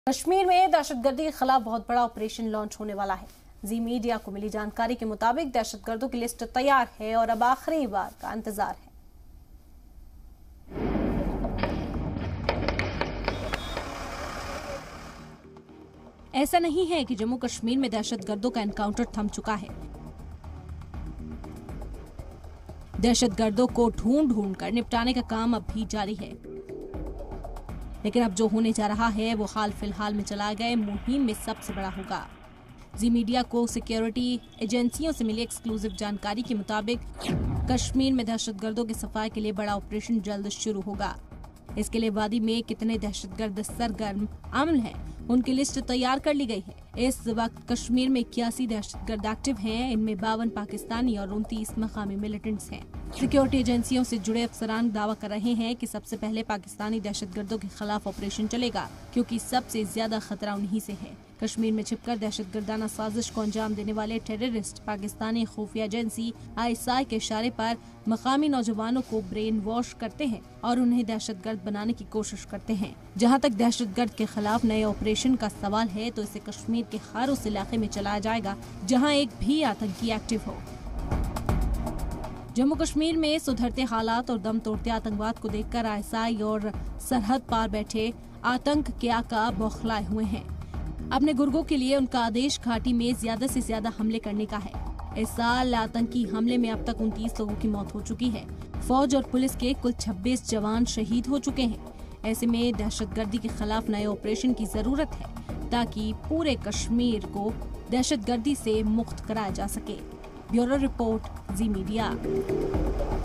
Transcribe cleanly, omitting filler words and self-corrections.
कश्मीर में दहशतगर्दी के खिलाफ बहुत बड़ा ऑपरेशन लॉन्च होने वाला है। जी मीडिया को मिली जानकारी के मुताबिक दहशतगर्दों की लिस्ट तैयार है और अब आखिरी बार का इंतजार है। ऐसा नहीं है कि जम्मू कश्मीर में दहशतगर्दों का एनकाउंटर थम चुका है। दहशतगर्दों को ढूंढ कर निपटाने का काम अब भी जारी है, लेकिन अब जो होने जा रहा है वो हाल फिलहाल में चलाए गए मुहिम में सबसे बड़ा होगा। जी मीडिया को सिक्योरिटी एजेंसियों से मिली एक्सक्लूसिव जानकारी के मुताबिक कश्मीर में दहशतगर्दों की सफाई के लिए बड़ा ऑपरेशन जल्द शुरू होगा। इसके लिए वादी में कितने दहशतगर्द सरगर्म अमल हैं, उनकी लिस्ट तैयार कर ली गई है। इस वक्त कश्मीर में 81 दहशतगर्द एक्टिव हैं, इनमें 52 पाकिस्तानी और 29 मकामी मिलिटेंट्स हैं। सिक्योरिटी एजेंसियों से जुड़े अफसरान दावा कर रहे हैं कि सबसे पहले पाकिस्तानी दहशतगर्दों के खिलाफ ऑपरेशन चलेगा, क्योंकि सबसे ज्यादा खतरा उन्हीं से है। कश्मीर में छिपकर दहशतगर्दाना साजिश को अंजाम देने वाले टेररिस्ट पाकिस्तानी खुफिया एजेंसी ISI के इशारे पर मकामी नौजवानों को ब्रेन वॉश करते हैं और उन्हें दहशतगर्द बनाने की कोशिश करते हैं। जहां तक दहशतगर्द के खिलाफ नए ऑपरेशन का सवाल है तो इसे कश्मीर के हर उस इलाके में चलाया जाएगा जहां एक भी आतंकी एक्टिव हो। जम्मू कश्मीर में सुधरते हालात और दम तोड़ते आतंकवाद को देखकर ISI और सरहद पार बैठे आतंक के आका बौखलाए हुए हैं। अपने गुर्गों के लिए उनका आदेश घाटी में ज्यादा से ज्यादा हमले करने का है। इस साल आतंकी हमले में अब तक 29 लोगों की मौत हो चुकी है। फौज और पुलिस के कुल 26 जवान शहीद हो चुके हैं। ऐसे में दहशतगर्दी के खिलाफ नए ऑपरेशन की जरूरत है ताकि पूरे कश्मीर को दहशतगर्दी से मुक्त कराया जा सके। Bureau report, Zee media.